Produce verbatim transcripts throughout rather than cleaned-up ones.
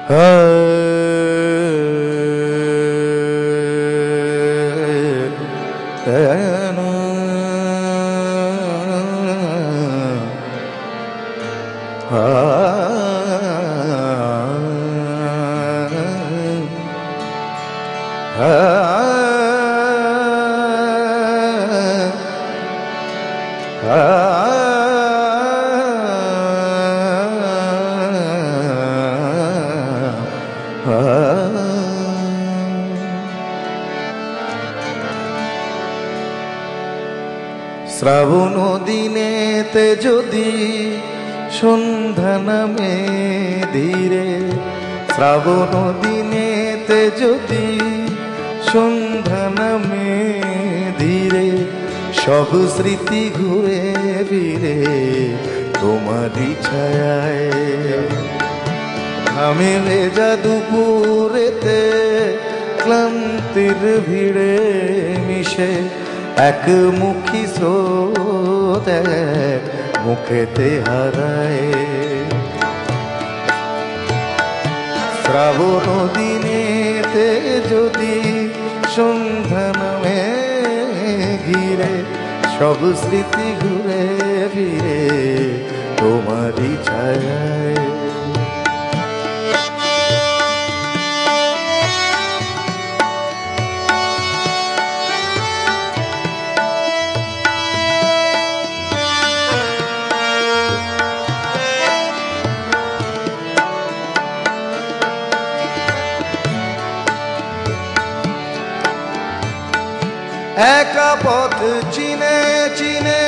শ্রাবণ দিনেতে যদি সন্ধ্যা নামে ধীরে, শ্রাবণ দিনেতে যদি সন্ধ্যা নামে ধীরে, সব স্মৃতি ঘুরে ফিরে তোমারই ছায়ায়। ঘামে ভেজা দুপুরেতে ক্লান্তির ভিড়ে মিশে এক মুখী স্রোত এক মুখেতে হারায়। শ্রাবণ দিনেতে যদি সন্ধ্যা নামে ঘিরে, সব স্মৃতি ঘুরে ফিরে তোমারই ছায়ায়। একা পথ চিনে চিনে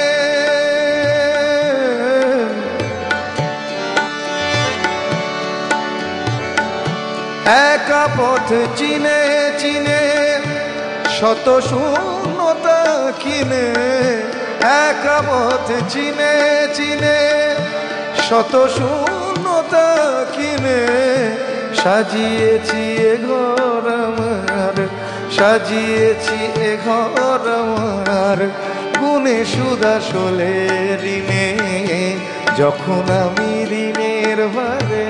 একা পথ চিনে চিনে শত শূন্যতা কিনে, একা পথ চিনে চিনে শত শূন্যতা কিনে, সাজিয়েছি এ ঘর আমার, সাজিয়েছি এ ঘর আমার গুণে সুদাসলে ঋণে। যখন আমি ঋণের ভারে,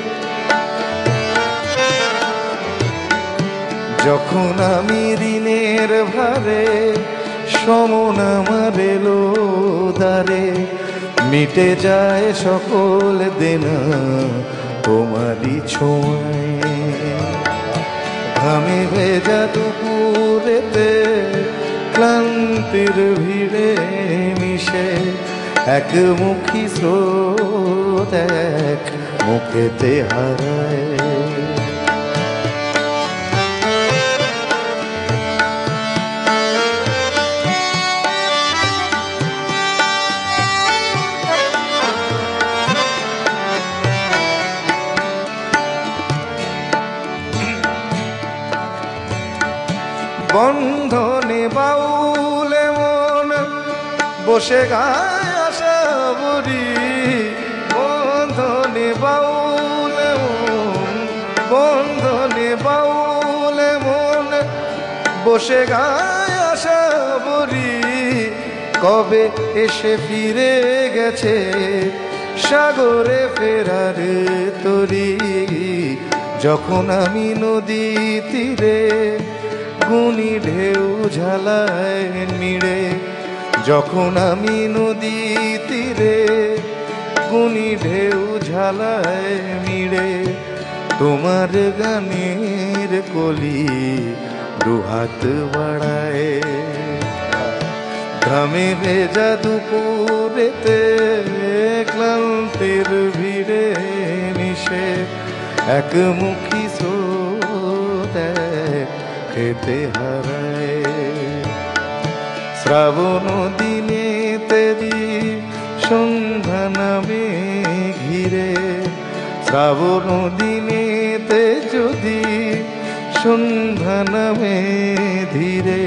যখন আমি ঋণের ভারে সমন আমার এলো দ্বারে, মিটে যায় সকল দেনা তোমারই ছোঁয়ায়। ঘামে ভেজা দুপুরেতে ক্লান্তির ভিড়ে মিশে এক মুখী স্রোত এক মুখেতে হারায়। বন্ধনে বাউলে মন বসে গায় আশা বরি, বন্ধনে বাউলে মন, বন্ধনে বাউলে মন বসে গায় আশা বরি। কবে এসে ফিরে গেছে সাগরে ফেরার তরি, যখন আমি নদী তীরে গুনি ঢেউ ঝালায় নিড়ে, যখন আমি নদী তীরে গুনি ঢেউ ঝালায় নিড়ে, তোমার গানের কলি দুহাত বাড়ায়। ঘামে ভেজা দুপুরেতে ক্লান্তির ভিড়ে মিশে এক মুখী স্রোত খেতে হারায়। শ্রাবণ দিনেতে সন্ধ্যা নামে ঘিরে, শ্রাবণ দিনেতে যদি সন্ধ্যা নামে ধীরে,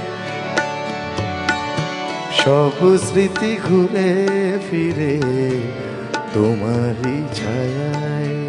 সব স্মৃতি ঘুরে ফিরে তোমারই ছায়ায়।